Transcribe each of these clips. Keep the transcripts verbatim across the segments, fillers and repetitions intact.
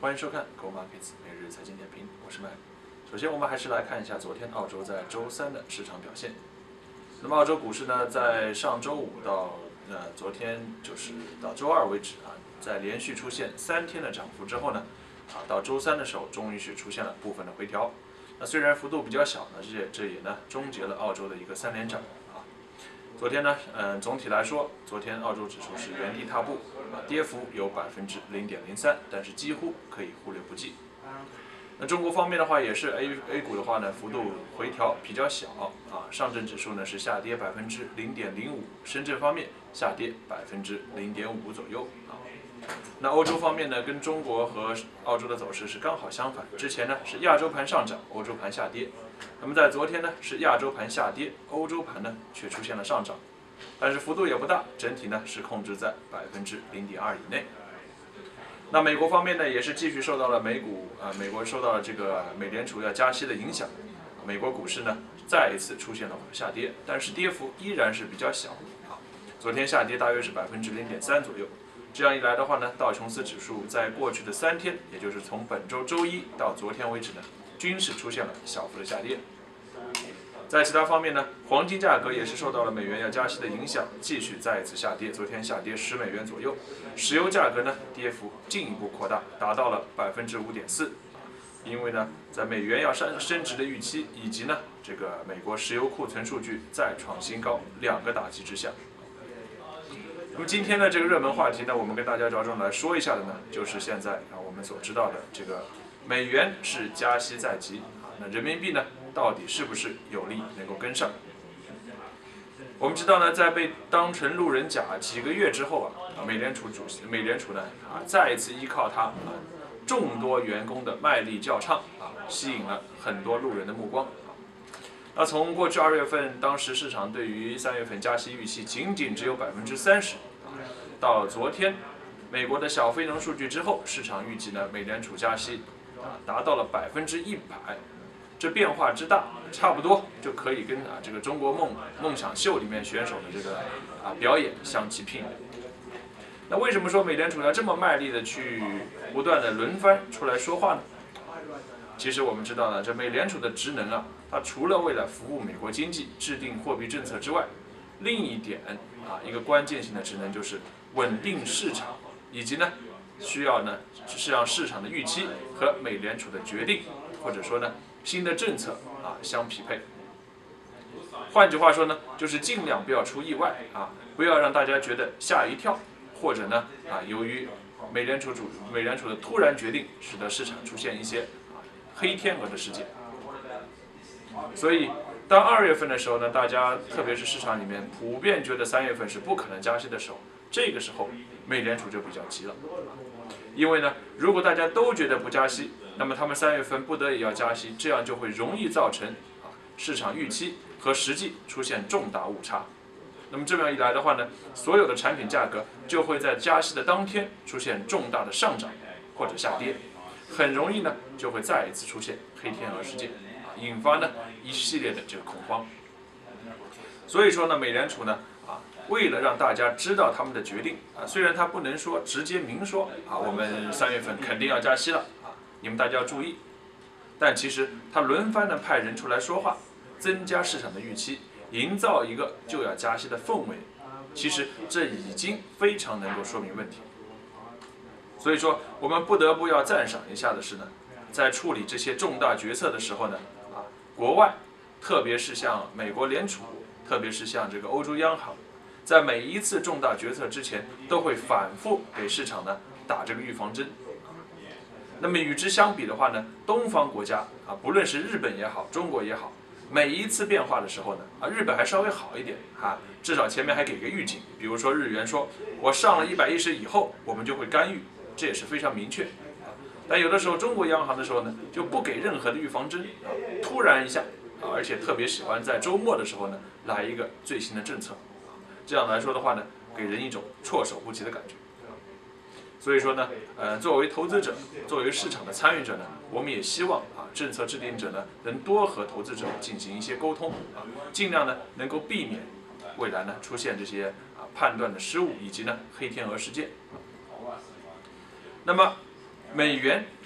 欢迎收看 Go Markets 每日财经点评，我是麦。首先，我们还是来看一下昨天澳洲在周三的市场表现。那么，澳洲股市呢，在上周五到呃昨天就是到周二为止啊，在连续出现三天的涨幅之后呢，啊到周三的时候，终于是出现了部分的回调。那虽然幅度比较小呢，这也这也呢终结了澳洲的一个三连涨啊。昨天呢，嗯、呃，总体来说，昨天澳洲指数是原地踏步，啊，跌幅有百分之零点零三，但是几乎可以忽略不计。那中国方面的话，也是 A A 股的话呢，幅度回调比较小啊，上证指数呢是下跌百分之零点零五，深圳方面下跌百分之零点五左右啊。那欧洲方面呢，跟中国和澳洲的走势是刚好相反，之前呢是亚洲盘上涨，欧洲盘下跌。那么在昨天呢是亚洲盘下跌，欧洲盘呢却出现了上涨，但是幅度也不大，整体呢是控制在百分之零点二以内。那美国方面呢，也是继续受到了美股啊、呃，美国受到了这个美联储要加息的影响，美国股市呢再一次出现了下跌，但是跌幅依然是比较小啊。昨天下跌大约是百分之零点三左右。这样一来的话呢，道琼斯指数在过去的三天，也就是从本周周一到昨天为止呢，均是出现了小幅的下跌。在其他方面呢，黄金价格也是受到了美元要加息的影响，继续再一次下跌。昨天下跌十美元左右。石油价格呢，跌幅进一步扩大，达到了百分之五点四。因为呢，在美元要升升值的预期，以及呢，这个美国石油库存数据再创新高，两个打击之下。那么今天的这个热门话题呢，我们跟大家着重来说一下的呢，就是现在啊我们所知道的这个美元是加息在即啊，那人民币呢到底是不是有力能够跟上？我们知道呢，在被当成路人甲几个月之后啊，美联储主席美联储呢啊再一次依靠它啊众多员工的卖力叫唱啊，吸引了很多路人的目光。那从过去二月份，当时市场对于三月份加息预期仅仅只有百分之三十，到昨天美国的小非农数据之后，市场预计呢美联储加息啊达到了百分之一百，这变化之大，差不多就可以跟啊这个中国梦梦想秀里面选手的这个啊表演相提并论。那为什么说美联储要这么卖力的去不断的轮番出来说话呢？其实我们知道呢，这美联储的职能啊，它除了为了服务美国经济、制定货币政策之外，另一点啊，一个关键性的职能就是稳定市场，以及呢，需要呢是让市场的预期和美联储的决定，或者说呢新的政策啊相匹配。换句话说呢，就是尽量不要出意外啊，不要让大家觉得吓一跳，或者呢啊由于美联储主美联储的突然决定，使得市场出现一些黑天鹅的事件。所以，当二月份的时候呢，大家特别是市场里面普遍觉得三月份是不可能加息的时候，这个时候美联储就比较急了。因为呢，如果大家都觉得不加息，那么他们三月份不得已要加息，这样就会容易造成啊市场预期和实际出现重大误差。那么这样一来的话呢，所有的产品价格就会在加息的当天出现重大的上涨或者下跌。很容易呢，就会再一次出现黑天鹅事件，啊，引发呢一系列的这个恐慌。所以说呢，美联储呢，啊，为了让大家知道他们的决定，啊，虽然他不能说直接明说，啊，我们三月份肯定要加息了，啊，你们大家要注意，但其实他轮番的派人出来说话，增加市场的预期，营造一个就要加息的氛围，其实这已经非常能够说明问题。所以说，我们不得不要赞赏一下的是呢，在处理这些重大决策的时候呢，啊，国外，特别是像美国联储，特别是像这个欧洲央行，在每一次重大决策之前，都会反复给市场呢打这个预防针。那么与之相比的话呢，东方国家啊，不论是日本也好，中国也好，每一次变化的时候呢，啊，日本还稍微好一点啊，至少前面还给个预警，比如说日元说，我上了一百一十以后，我们就会干预。这也是非常明确，但有的时候中国央行的时候呢，就不给任何的预防针，啊，突然一下，啊，而且特别喜欢在周末的时候呢来一个最新的政策，这样来说的话呢，给人一种措手不及的感觉。所以说呢，呃，作为投资者，作为市场的参与者呢，我们也希望啊，政策制定者呢能多和投资者进行一些沟通，啊，尽量呢能够避免未来呢出现这些啊判断的失误以及呢黑天鹅事件。那么，美元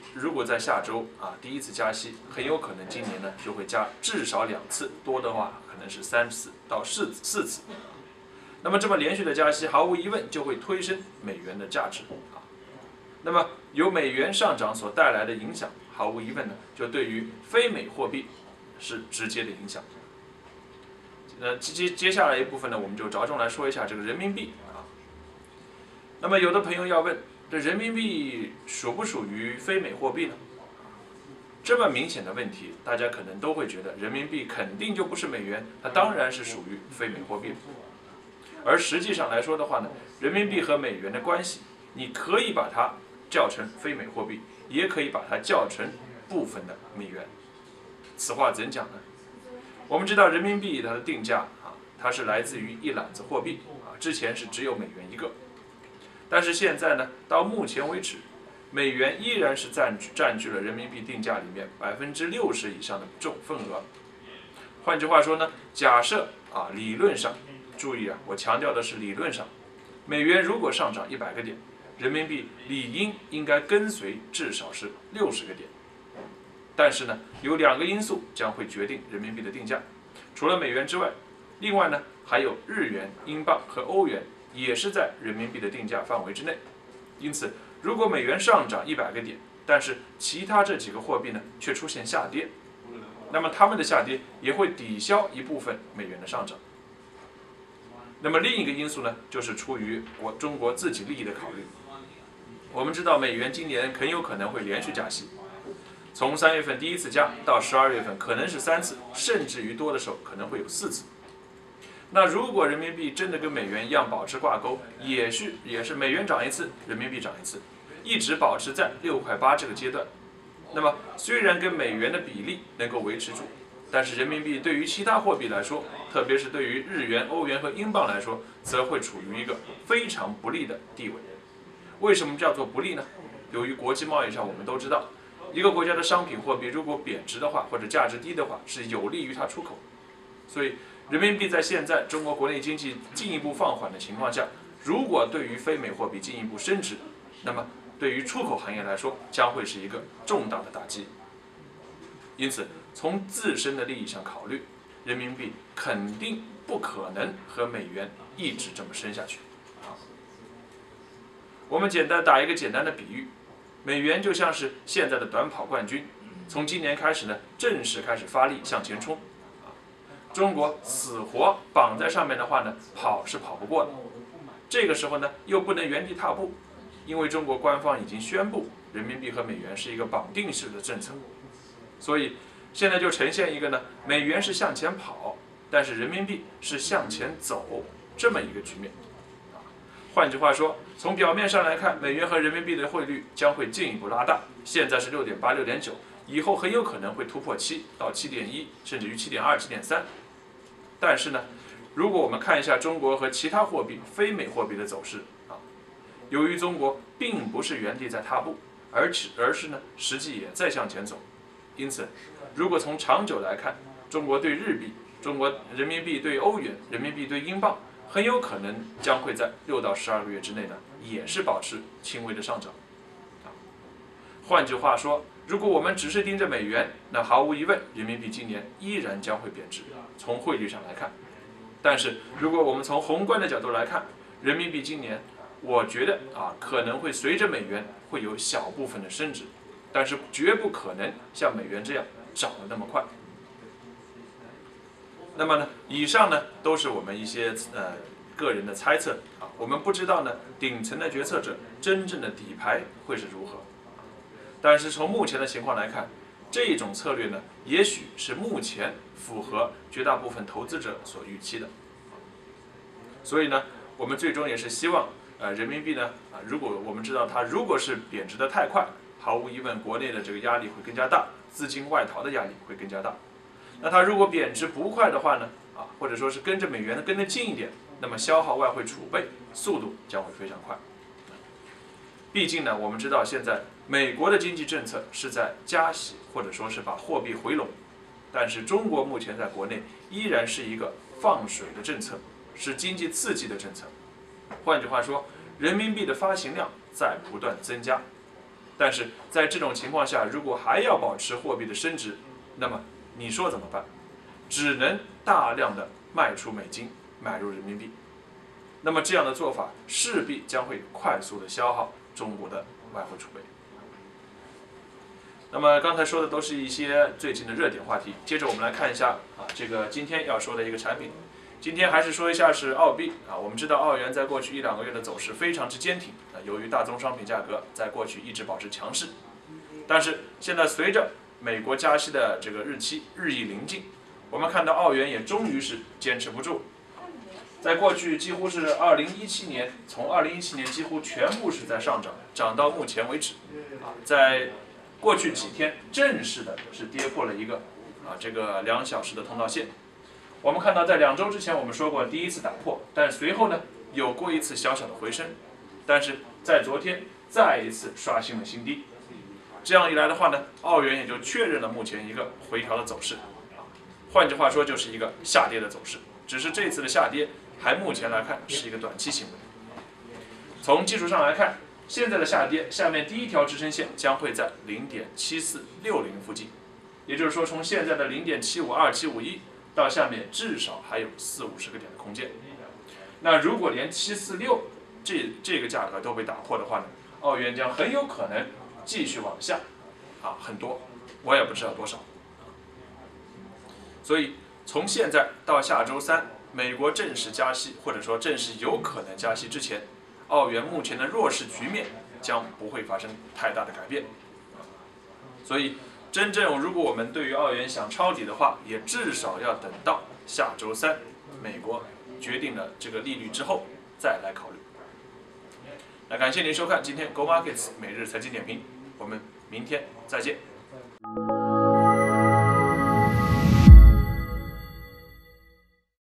如果在下周啊第一次加息，很有可能今年呢就会加至少两次，多的话可能是三次到四四次。那么这么连续的加息，毫无疑问就会推升美元的价值啊。那么由美元上涨所带来的影响，毫无疑问呢，就对于非美货币是直接的影响。呃，接接下来一部分呢，我们就着重来说一下这个人民币啊。那么有的朋友要问，这人民币属不属于非美货币呢？这么明显的问题，大家可能都会觉得人民币肯定就不是美元，它当然是属于非美货币。而实际上来说的话呢，人民币和美元的关系，你可以把它叫成非美货币，也可以把它叫成部分的美元。此话怎讲呢？我们知道人民币它的定价啊，它是来自于一揽子货币啊，之前是只有美元一个，但是现在呢，到目前为止，美元依然是占据占据了人民币定价里面百分之六十以上的重份额。换句话说呢，假设啊，理论上，注意啊，我强调的是理论上，美元如果上涨一百个点，人民币理应应该跟随至少是六十个点。但是呢，有两个因素将会决定人民币的定价，除了美元之外，另外呢还有日元、英镑和欧元也是在人民币的定价范围之内。因此，如果美元上涨一百个点，但是其他这几个货币呢却出现下跌，那么它们的下跌也会抵消一部分美元的上涨。那么另一个因素呢，就是出于我中国自己利益的考虑。我们知道美元今年很有可能会连续加息。从三月份第一次加到十二月份可能是三次，甚至于多的时候可能会有四次。那如果人民币真的跟美元一样保持挂钩，也是也是美元涨一次，人民币涨一次，一直保持在六块八这个阶段。那么虽然跟美元的比例能够维持住，但是人民币对于其他货币来说，特别是对于日元、欧元和英镑来说，则会处于一个非常不利的地位。为什么叫做不利呢？由于国际贸易上我们都知道，一个国家的商品货币如果贬值的话，或者价值低的话，是有利于它出口。所以，人民币在现在中国国内经济进一步放缓的情况下，如果对于非美货币进一步升值，那么对于出口行业来说，将会是一个重大的打击。因此，从自身的利益上考虑，人民币肯定不可能和美元一直这么升下去。我们简单打一个简单的比喻。美元就像是现在的短跑冠军，从今年开始呢，正式开始发力向前冲。中国死活绑在上面的话呢，跑是跑不过的。这个时候呢，又不能原地踏步，因为中国官方已经宣布，人民币和美元是一个绑定式的政策，所以现在就呈现一个呢，美元是向前跑，但是人民币是向前走这么一个局面。换句话说，从表面上来看，美元和人民币的汇率将会进一步拉大，现在是六点八、六点九，以后很有可能会突破七到七点一，甚至于七点二、七点三。但是呢，如果我们看一下中国和其他货币、非美货币的走势啊，由于中国并不是原地在踏步，而且而是呢实际也在向前走，因此，如果从长久来看，中国对日币、中国人民币对欧元、人民币对英镑，很有可能将会在六到十二个月之内呢，也是保持轻微的上涨。换句话说，如果我们只是盯着美元，那毫无疑问，人民币今年依然将会贬值。从汇率上来看，但是如果我们从宏观的角度来看，人民币今年，我觉得啊，可能会随着美元会有小部分的升值，但是绝不可能像美元这样涨得那么快。那么呢，以上呢都是我们一些呃个人的猜测啊，我们不知道呢顶层的决策者真正的底牌会是如何。但是从目前的情况来看，这种策略呢，也许是目前符合绝大部分投资者所预期的。所以呢，我们最终也是希望，呃，人民币呢，啊，如果我们知道它如果是贬值的太快，毫无疑问，国内的这个压力会更加大，资金外逃的压力会更加大。那它如果贬值不快的话呢，啊，或者说是跟着美元的跟得近一点，那么消耗外汇储备速度将会非常快。毕竟呢，我们知道现在美国的经济政策是在加息，或者说是把货币回笼，但是中国目前在国内依然是一个放水的政策，是经济刺激的政策。换句话说，人民币的发行量在不断增加， 但是在这种情况下，如果还要保持货币的升值，那么你说怎么办？只能大量的卖出美金，买入人民币。那么这样的做法势必将会快速的消耗中国的外汇储备。那么刚才说的都是一些最近的热点话题，接着我们来看一下啊，这个今天要说的一个产品。今天还是说一下是澳币啊，我们知道澳元在过去一两个月的走势非常之坚挺啊，由于大宗商品价格在过去一直保持强势，但是现在随着美国加息的这个日期日益临近，我们看到澳元也终于是坚持不住，在过去几乎是二零一七年，从二零一七年几乎全部是在上涨，涨到目前为止啊，在过去几天正式的是跌破了一个啊这个两小时的通道线。我们看到，在两周之前我们说过第一次打破，但随后呢有过一次小小的回升，但是在昨天再一次刷新了新低。这样一来的话呢，澳元也就确认了目前一个回调的走势，换句话说就是一个下跌的走势。只是这次的下跌还目前来看是一个短期行为。从技术上来看，现在的下跌下面第一条支撑线将会在 零点七四六零 附近，也就是说从现在的 零点七五二、七五一到下面至少还有四五十个点的空间。那如果连七四六这这个价格都被打破的话呢，澳元将很有可能继续往下，啊，很多，我也不知道多少。所以从现在到下周三，美国正式加息，或者说正式有可能加息之前，澳元目前的弱势局面将不会发生太大的改变。所以真正如果我们对于澳元想抄底的话，也至少要等到下周三美国决定了这个利率之后再来考虑。那感谢您收看今天 Go Markets 每日财经点评，我们明天再见。